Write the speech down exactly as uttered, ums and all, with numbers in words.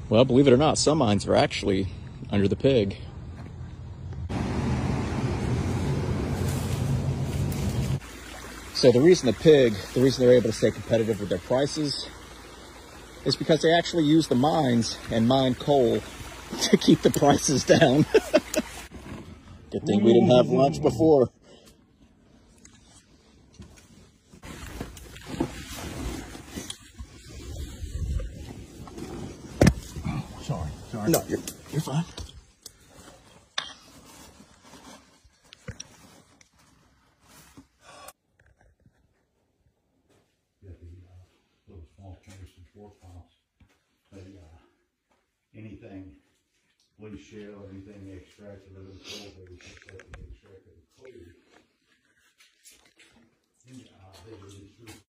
Well, believe it or not, some mines are actually under the pig. So the reason the pig, the reason they're able to stay competitive with their prices is because they actually use the mines and mine coal to keep the prices down. Good thing we didn't have lunch before. Oh, sorry, sorry. No, you're, you're fine. Anything loose shell or anything extracted out of the coal, they just let them extract it clear. Yeah, they